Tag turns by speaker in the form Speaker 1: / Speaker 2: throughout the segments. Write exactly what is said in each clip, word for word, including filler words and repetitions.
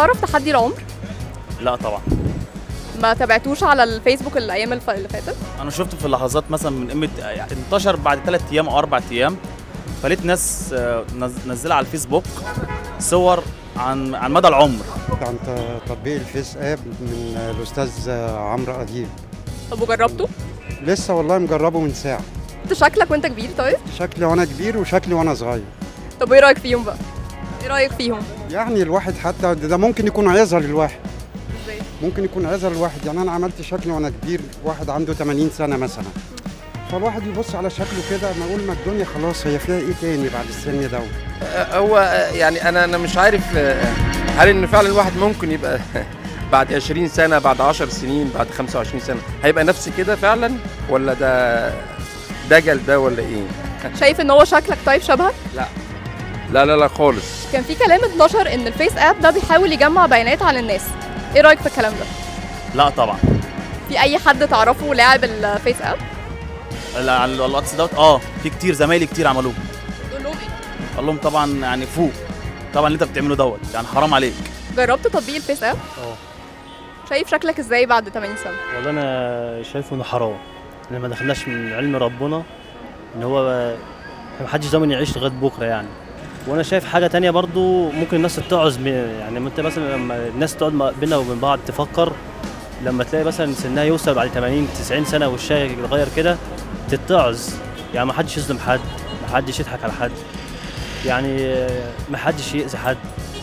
Speaker 1: تعرف تحدي العمر؟
Speaker 2: لا طبعا.
Speaker 1: ما تابعتوش على الفيسبوك الايام الف- اللي فاتت؟
Speaker 2: انا شفته في اللحظات مثلا من قيمه يعني انتشر بعد ثلاث ايام او اربع ايام، فلقيت ناس آه، نز- منزله على الفيسبوك صور عن عن مدى العمر.
Speaker 3: عن ت- تطبيق الفيس اب من الاستاذ عمرو اديب.
Speaker 1: طب وجربته؟
Speaker 3: لسه والله مجربه من ساعه.
Speaker 1: انت شكلك وانت كبير طيب؟
Speaker 3: شكلي وانا كبير وشكلي وانا صغير.
Speaker 1: طب وايه رايك فيهم بقى؟ ايه رايك فيهم؟
Speaker 3: يعني الواحد حتى ده ممكن يكون عظه للواحد،
Speaker 1: ازاي؟
Speaker 3: ممكن يكون عظه للواحد. يعني انا عملت شكلي وانا كبير، واحد عنده ثمانين سنه مثلا، فالواحد يبص على شكله كده ما يقول ما الدنيا خلاص هي فيها ايه تاني بعد السن ده.
Speaker 4: هو يعني انا انا مش عارف هل ان فعلا الواحد ممكن يبقى بعد عشرين سنه، بعد عشر سنين، بعد خمسة وعشرين سنه هيبقى نفس كده فعلا، ولا ده دجل ده ولا ايه؟
Speaker 1: شايف ان هو شكلك طيب شبهك؟
Speaker 4: لا لا لا لا خالص.
Speaker 1: كان في كلام انتشر ان الفيس اب ده بيحاول يجمع بيانات عن الناس، ايه رايك في الكلام ده؟
Speaker 2: لا طبعا.
Speaker 1: في اي حد تعرفه لاعب الفيس اب؟
Speaker 2: ال- على الواتس دوت اه في كتير زمايلي كتير عملوه.
Speaker 1: تقول لهم ايه؟
Speaker 2: قال لهم طبعا يعني فوق، طبعا اللي انت بتعمله دوت يعني حرام عليك.
Speaker 1: جربت تطبيق الفيس اب؟
Speaker 5: اه
Speaker 1: شايف شكلك ازاي بعد ثمانين سنه؟
Speaker 5: والله انا شايفه انه حرام، لان ما دخلناش من علم ربنا ان هو محدش ضامن يعيش لغايه بكره يعني. وانا شايف حاجه تانية برضو ممكن الناس تتعظ من- يعني انت مثلا لما الناس تقعد ما- بينها وبين بعض تفكر، لما تلاقي مثلا سنها يوصل بعد ثمانين تسعين سنه وشها يتغير كده تتعظ. يعني ما حدش يظلم حد، ما حدش يضحك على حد، يعني ما حدش يأذي حد،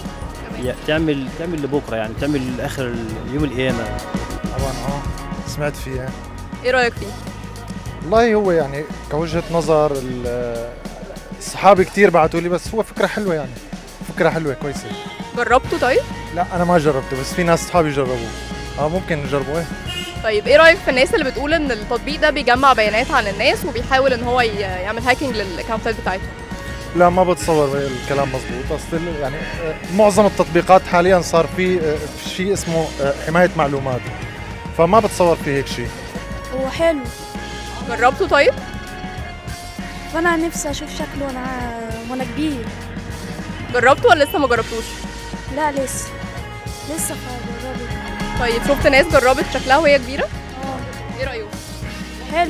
Speaker 5: يعني تعمل تعمل لبكره، يعني تعمل لاخر يوم القيامه.
Speaker 6: طبعا اه سمعت فيها.
Speaker 1: ايه رايك فيه؟
Speaker 6: والله هو يعني كوجهة نظر ال- صحابي كتير بعتوا لي، بس هو فكرة حلوة يعني، فكرة حلوة كويسة.
Speaker 1: جربته طيب؟
Speaker 6: لا أنا ما جربته، بس في ناس صحابي جربوه. اه ممكن نجربه. ايه
Speaker 1: طيب ايه رايك في الناس اللي بتقول ان التطبيق ده بيجمع بيانات عن الناس وبيحاول ان هو ي- يعمل هاكينج للاكونتات بتاعتهم؟
Speaker 6: لا ما بتصور الكلام مظبوط. اصل يعني آه، معظم التطبيقات حاليا صار في آه، شيء اسمه آه، حماية معلومات، فما بتصور في هيك شيء.
Speaker 7: هو حلو،
Speaker 1: جربته طيب؟
Speaker 7: فانا نفسي اشوف شكله وانا وانا كبير.
Speaker 1: جربته ولا لسه ما جربتوش؟
Speaker 7: لا لسه لسه هجربه.
Speaker 1: طيب شفت ناس جربت شكلها وهي كبيره؟
Speaker 7: اه
Speaker 1: ايه رايك؟
Speaker 7: حلو.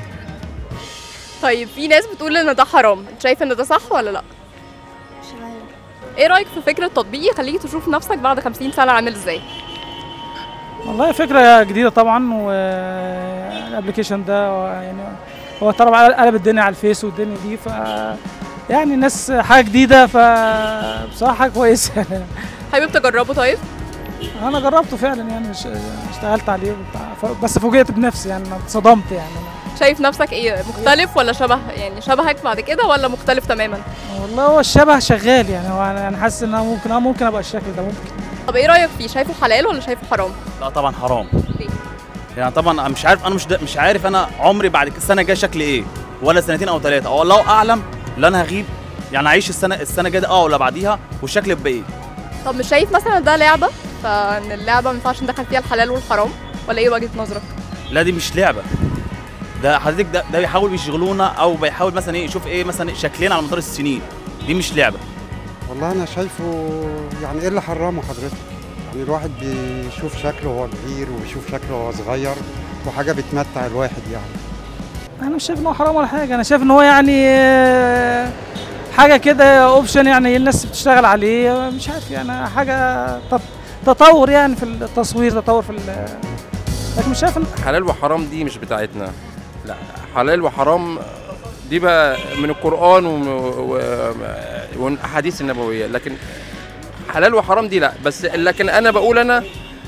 Speaker 1: طيب في ناس بتقول ان ده حرام، انت شايف ان ده صح ولا لا؟
Speaker 7: مش عارف.
Speaker 1: ايه رايك في فكره تطبيق يخليك تشوف نفسك بعد خمسين سنه عامل ازاي؟
Speaker 8: والله فكرة جديدة طبعا، والابلكيشن ده يعني هو طبعا قلب الدنيا على الفيس والدنيا دي، ف يعني الناس حاجة جديدة، فبصراحة حاجة كويسة.
Speaker 1: حابب تجربه طيب؟
Speaker 8: أنا جربته فعلا يعني، ش- اشتغلت عليه وبتاع، ف- بس فوجئت بنفسي يعني، أنا اتصدمت يعني. أنا
Speaker 1: شايف نفسك ايه، مختلف ولا شبه يعني شبهك بعد كده ولا مختلف تماما؟
Speaker 8: والله هو الشبه شغال يعني، هو أنا أنا حاسس إن أنا ممكن أنا ممكن أبقى الشكل ده ممكن.
Speaker 1: طب ايه رايك فيه، شايفه حلال ولا شايفه حرام؟
Speaker 2: لا طبعا حرام.
Speaker 1: ليه؟
Speaker 2: يعني طبعا انا مش عارف انا مش مش عارف انا عمري بعد السنه الجايه شكلي ايه، ولا سنتين او ثلاثه، او الله اعلم لا انا هغيب يعني اعيش السنه السنه الجايه اه ولا بعديها والشكل يبقى ايه.
Speaker 1: طب مش شايف مثلا ده لعبه، فان اللعبه ما ينفعش ندخل فيها الحلال والحرام، ولا ايه وجهه نظرك؟
Speaker 2: لا دي مش لعبه، ده حضرتك ده, ده بيحاول يشغلونا او بيحاول مثلا ايه يشوف ايه مثلا شكلنا على مدار السنين، دي مش لعبه.
Speaker 3: والله انا شايفه يعني ايه اللي حرمه حضرتك؟ يعني الواحد بيشوف شكله وهو كبير وبيشوف شكله وهو صغير، وحاجه بتمتع الواحد يعني.
Speaker 8: أنا مش شايف إن هو حرام ولا حاجة، أنا شايف إن هو يعني آه، حاجة كده أوبشن يعني الناس بتشتغل عليه، مش عارف يعني حاجة تط- تطور يعني في التصوير، تطور في ال- لكن مش شايف إن
Speaker 4: حلال وحرام دي مش بتاعتنا، لا حلال وحرام دي بقى من القرآن ومن و- والاحاديث النبوية، لكن حلال وحرام دي لا. بس لكن انا بقول انا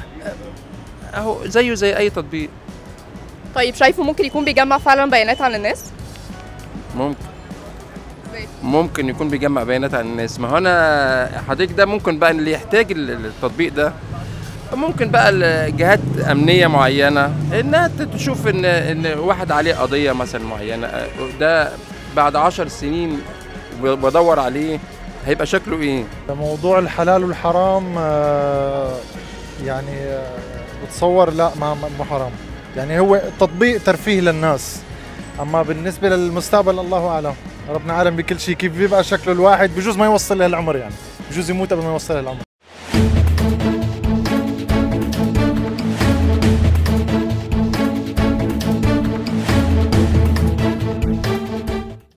Speaker 4: اهو زيه زي اي تطبيق.
Speaker 1: طيب شايفه ممكن يكون بيجمع فعلا بيانات عن الناس؟
Speaker 4: ممكن
Speaker 1: ازاي؟
Speaker 4: ممكن يكون بيجمع بيانات عن الناس. ما هو انا حضرتك ده ممكن بقى اللي يحتاج ال- التطبيق ده ممكن بقى الجهات امنيه معينه انها تشوف ان ان واحد عليه قضيه مثلا معينه، ده بعد عشر سنين بدور عليه هيبقى شكله ايه.
Speaker 6: موضوع الحلال والحرام آه، يعني آه، بتصور لا ما ما ما حرام، يعني هو تطبيق ترفيه للناس، اما بالنسبه للمستقبل الله اعلم، ربنا عالم بكل شيء. كيف بيبقى شكله الواحد بجوز ما يوصل له العمر، يعني بجوز يموت قبل ما يوصل له العمر.